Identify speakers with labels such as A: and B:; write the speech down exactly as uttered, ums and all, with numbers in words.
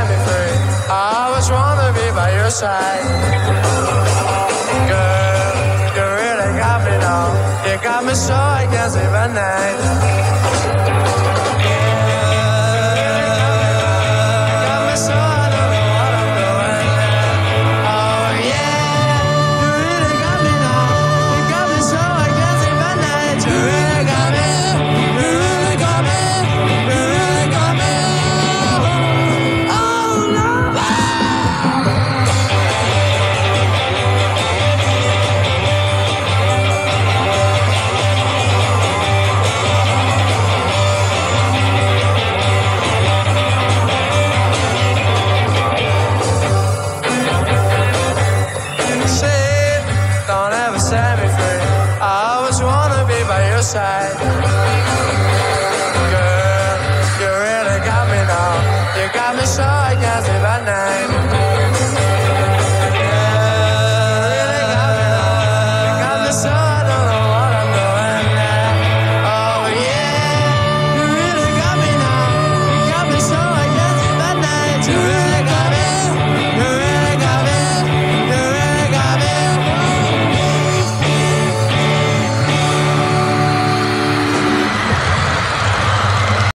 A: me free. I always wanna be by your side. Girl, you really got me now. You got me so I can't sleep at night. Side. Girl, you really got me now. You got me so I can't sleep at night.